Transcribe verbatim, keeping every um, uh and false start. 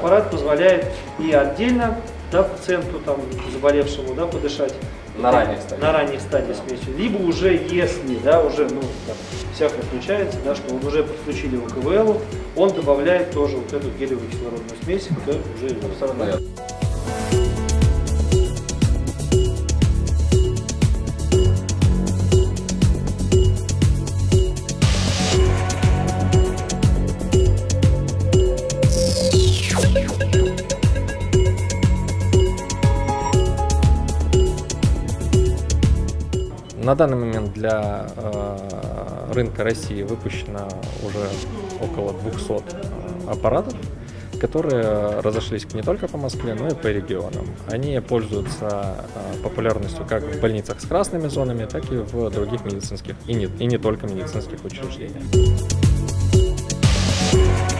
аппарат позволяет и отдельно, да, пациенту, там, заболевшему, да, подышать на ранних стадиях. На ранних стадиях смесью. Либо уже, если, да, уже, ну, там, всякое включается, да, что он уже подключили его к КВЛу, он добавляет тоже вот эту гелевую кислородную смесь, к уже его. На данный момент для э, рынка России выпущено уже около двухсот э, аппаратов, которые разошлись не только по Москве, но и по регионам. Они пользуются э, популярностью как в больницах с красными зонами, так и в других медицинских, и не, и не только медицинских учреждениях.